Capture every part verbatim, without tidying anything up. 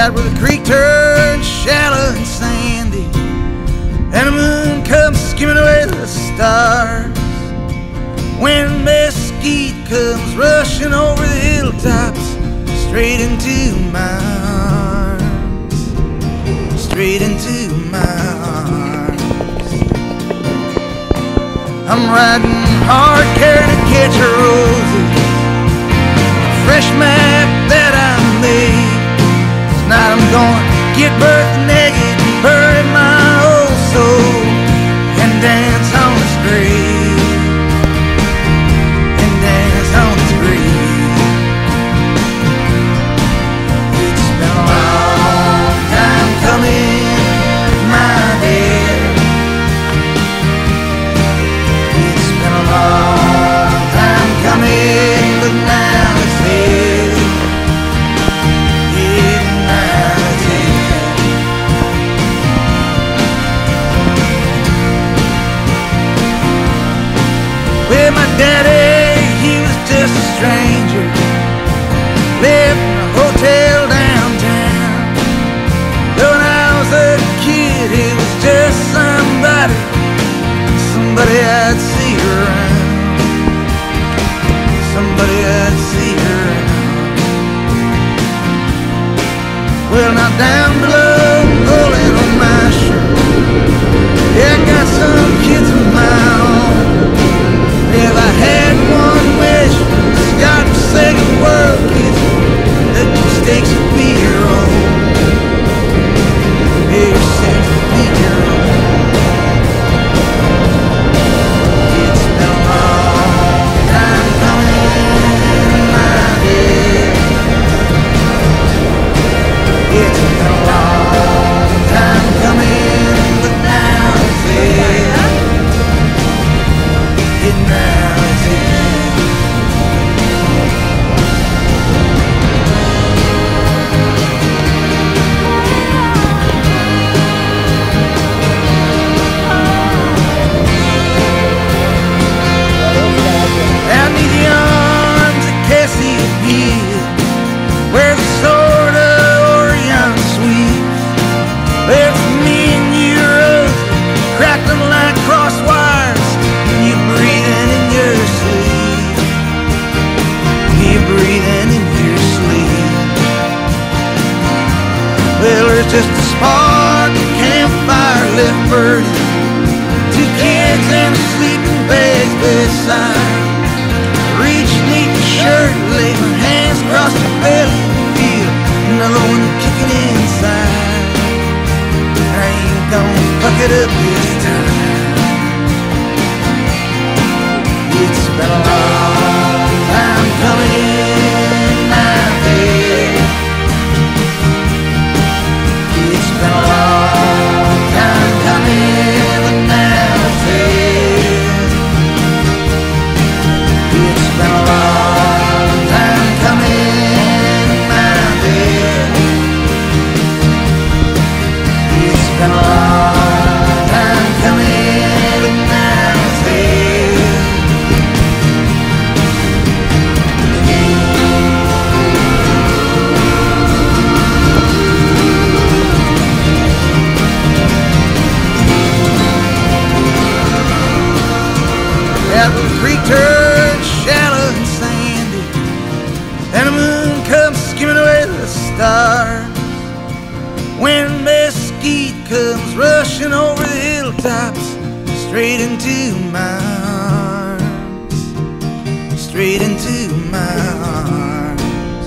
out where the creek turns shallow and sandy, and the moon comes skimming away the stars. When mesquite comes rushing over the hilltops, straight into my arms, straight into my arms. I'm riding hard, carrying a catch of roses, a fresh map that I made. Tonight I'm gonna get birth naked and bury my old soul and dance on its grave, and dance on its grave. It's been a long time coming, my dear. It's been a long time coming, but now it's here. Well, my daddy, he was just a stranger, lived in a hotel downtown. Though when I was a kid, he was just somebody, somebody I'd see around, somebody I'd see around. Well, now down below, pulling on my shirt, yeah, I got some kids of my own. If I had one wish, it's got to say the world, kids, that mistakes would be your own. Your mistakes would be your own. It's been a long time coming, my dear. It's been a long time coming, but now it's here. It now is here. Out in the arms of Cassiopeia, where the sword of Orion sweeps, there's me and you, Rose, crackling like cross wires, and you breathing in your sleep, you breathing in your sleep. Well, there's just a spark, a campfire left burning, two kids and a sleeping bag's bedside. Reach neath the shirt, lay my hands across the belly, feel another one kicking inside. I ain't gonna fuck it up this time. It's been a long time coming, my dear. It's been a long time coming, but now it's here. It's been a long time coming, my dear. It's been a long time coming, but now it's here. Out where the creek turns shallow and sandy, and the moon comes skimming away the stars. When mesquite comes rushing over the hilltops, straight into my arms, straight into my arms.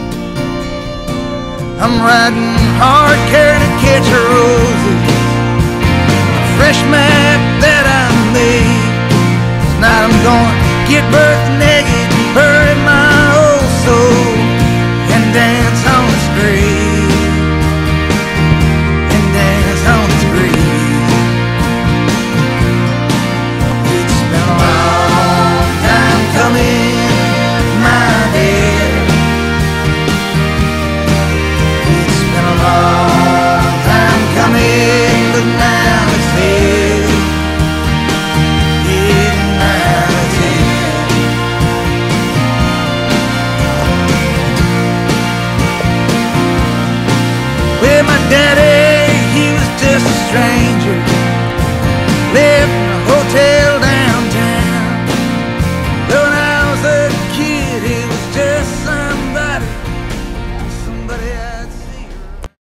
I'm riding hard, carrying a catch of roses, a fresh map that I made. Tonight I'm gonna get birth naked